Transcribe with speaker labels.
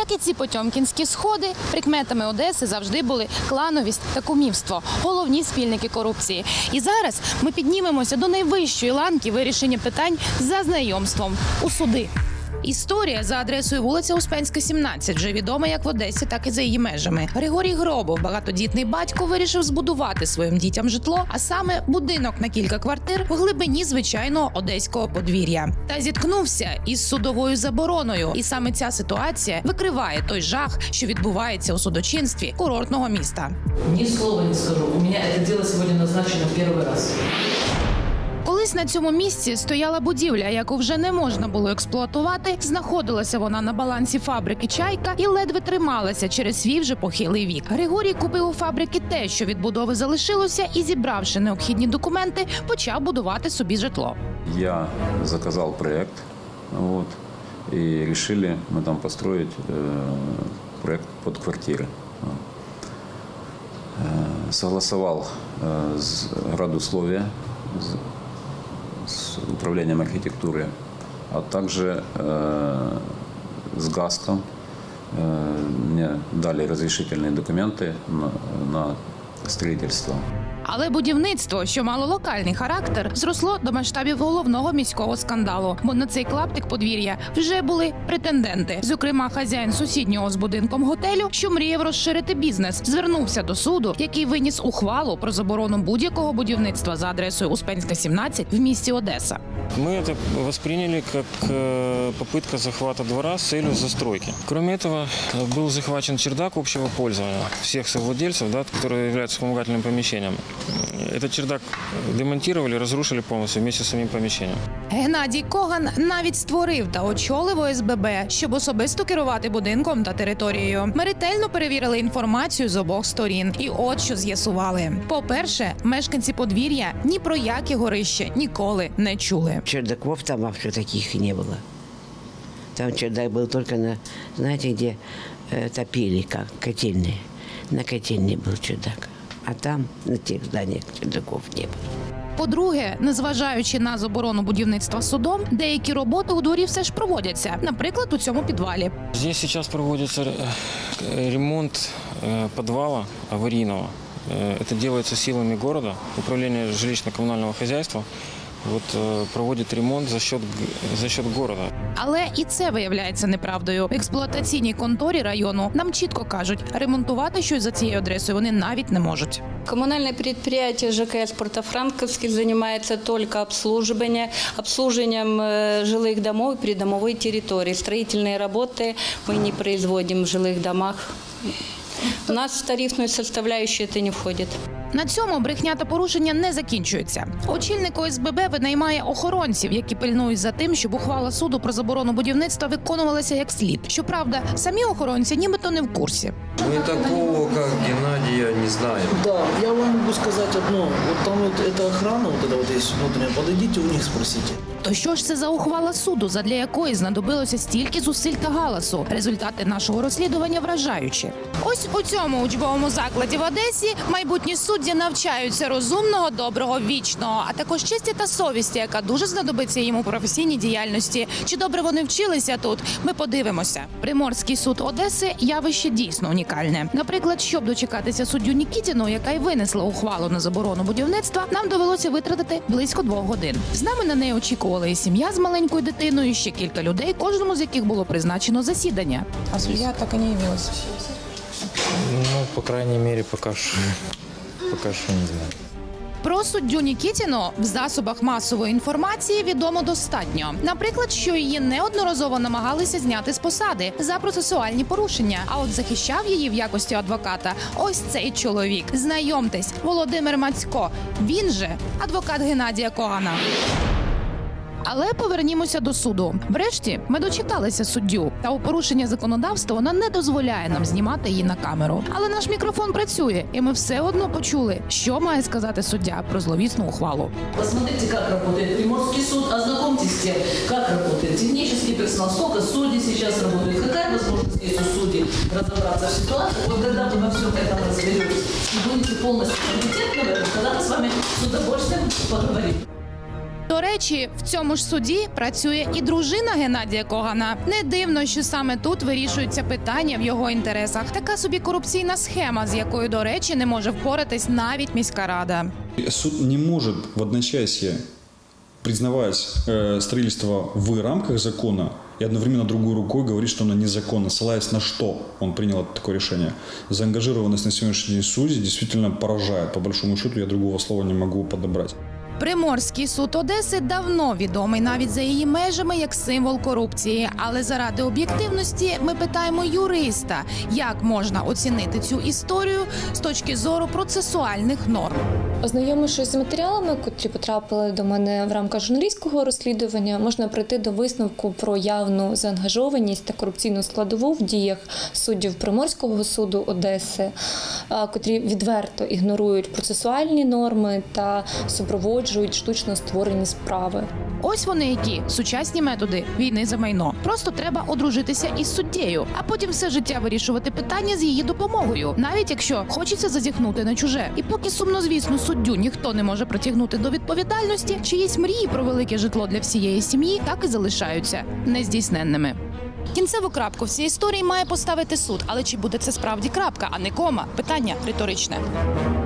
Speaker 1: Як і ці потьомкінські сходи, прикметами Одеси завжди були клановість та кумівство – головні спільники корупції. І зараз ми піднімемося до найвищої ланки вирішення питань за знайомством – у суди. Історія за адресою вулиця Успенська, 17, вже відома як в Одесі, так і за її межами. Григорій Гробов, багатодітний батько, вирішив збудувати своїм дітям житло, а саме будинок на кілька квартир в глибині звичайного одеського подвір'я. Та зіткнувся із судовою забороною. І саме ця ситуація викриває той жах, що відбувається у судочинстві курортного міста.
Speaker 2: Ні слова не скажу. У мене це діло сьогодні назначено перший раз.
Speaker 1: Колись на цьому місці стояла будівля, яку вже не можна було експлуатувати. Знаходилася вона на балансі фабрики «Чайка» і ледве трималася через свій вже похилий вік. Григорій купив у фабрики те, що від будови залишилося, і, зібравши необхідні документи, почав будувати собі житло.
Speaker 3: Я заказал проект, и решили мы там построить проект под квартиры. Согласовал градусловия с управлением архитектуры, а также с ГАСКом. Мне дали разрешительные документы на строительство.
Speaker 1: Але будівництво, що мало локальний характер, зросло до масштабів головного міського скандалу. Бо на цей клаптик подвір'я вже були претенденти. Зокрема, хазяїн сусіднього з будинком готелю, що мріяв розширити бізнес, звернувся до суду, який виніс ухвалу про заборону будь-якого будівництва за адресою Успенська, 17 в місті Одеса.
Speaker 4: Мы это восприняли как попытка захвата двора с целью застройки. Кроме этого, был захвачен чердак общего пользования всех совладельцев, который является вспомогательным помещением. Этот чердак демонтировали, разрушили полностью вместе с самим помещением.
Speaker 1: Геннадій Коган навіть створив та очолив ОСББ, щоб особисто керувати будинком та територією. Ми ретельно перевірили інформацію з обох сторін. І от що з'ясували. По-перше, мешканці подвір'я ні про яке горище ніколи не чули.
Speaker 5: Чердаков там вообще таких не было. Там чердак был только на, знаете, где топили, как котельные. На котельной был чердак. А там, на тех зданиях, чердаков не было.
Speaker 1: По-друге, незважаючи на заборону будівництва судом, деякі роботи у дворі все ж проводяться. Наприклад, у цьому підвалі.
Speaker 4: Здесь сейчас проводится ремонт подвала аварийного. Это делается силами города. Управление жилищно-коммунального хозяйства проводить ремонт за счет города.
Speaker 1: Але і це виявляється неправдою. В експлуатаційній конторі району нам чітко кажуть, ремонтувати щось за цією адресою вони навіть не можуть.
Speaker 6: Коммунальное предприятие ЖКС Портофранковский занимается только обслуживанием жилых домов и придомовой территории. Строительные работы мы не производим в жилых домах. У нас в тарифную составляющую это не входит.
Speaker 1: На цьому брехня та порушення не закінчуються. Очільник ОСББ винаймає охоронців, які пильнують за тим, щоб ухвала суду про заборону будівництва виконувалася як слід. Щоправда, самі охоронці нібито не в курсі.
Speaker 7: Мы такого, как Геннадия, не знаем.
Speaker 8: Да, я вам могу сказать одно. Вот там вот эта охрана, вот это вот есть внутренняя, подойдите у них спросите.
Speaker 1: То що ж це за ухвала суду, задля якої знадобилося стільки зусиль та галасу? Результати нашого розслідування вражаючі. Ось у цьому учбовому закладі в Одесі майбутні судді навчаються розумного, доброго, вічного, а також честі та совісті, яка дуже знадобиться їм у професійній діяльності. Чи добре вони вчилися тут? Ми подивимося. Приморський суд Одеси – явище дійсно унікальне. Наприклад, щоб дочекатися суддю Нікітіну, яка й винесла ухвалу на заборону будівництва, нам довелося витратити близько 2 годин. З нами на неї очікували і сім'я з маленькою дитиною, і ще кілька людей, кожному з яких було призначено засідання.
Speaker 9: А судья так и не явилась?
Speaker 4: Ну, по крайней мере, пока что не знаю.
Speaker 1: Про суддю Нікітіну в засобах масової інформації відомо достатньо. Наприклад, що її неодноразово намагалися зняти з посади за процесуальні порушення. А от захищав її в якості адвоката ось цей чоловік. Знайомтесь, Володимир Мацько. Він же адвокат Геннадія Когана. Але повернімося до суду. Врешті ми дочекалися суддю, та у порушення законодавства вона не дозволяє нам знімати її на камеру. Але наш мікрофон працює, і ми все одно почули, що має сказати суддя про зловісну ухвалу.
Speaker 2: Посмотрите, как работает Приморский суд, ознакомьтесь с тем, как работает технический персонал, сколько судей сейчас работает, какая возможность есть у судей разобраться в ситуации. Вот когда вы во всем этом разберетесь и будете полностью компетентны в этом, тогда мы с вами с удовольствием поговорим.
Speaker 1: До речі, в цьому ж суді працює і дружина Геннадія Когана. Не дивно, що саме тут вирішуються питання в його інтересах. Така собі корупційна схема, з якою, до речі, не може впоратись навіть міська рада.
Speaker 10: Суд не может в одночасье признавать строительство в рамках закона и одновременно другой рукой говорить, что оно незаконно, ссылаясь на что он принял такое решение. Заангажированность на сегодняшний день судей действительно поражает. По большому счету я другого слова не могу подобрать.
Speaker 1: Приморський суд Одеси давно відомий навіть за її межами як символ корупції. Але заради об'єктивності ми питаємо юриста, як можна оцінити цю історію з точки зору процесуальних норм.
Speaker 11: Ознайомившись з матеріалами, котрі потрапили до мене в рамках журналістського розслідування, можна прийти до висновку про явну заангажованість та корупційну складову в діях суддів Приморського суду Одеси, котрі відверто ігнорують процесуальні норми та супроводжують штучно створені справи.
Speaker 1: Ось вони які – сучасні методи війни за майно. Просто треба одружитися із суддєю, а потім все життя вирішувати питання з її допомогою, навіть якщо хочеться зазіхнути на чуже. І поки сумнозвісну суддю ніхто не може притягнути до відповідальності, чиїсь мрії про велике житло для всієї сім'ї так і залишаються нездійсненними. Кінцеву крапку в цій історії має поставити суд. Але чи буде це справді крапка, а не кома? Питання риторичне.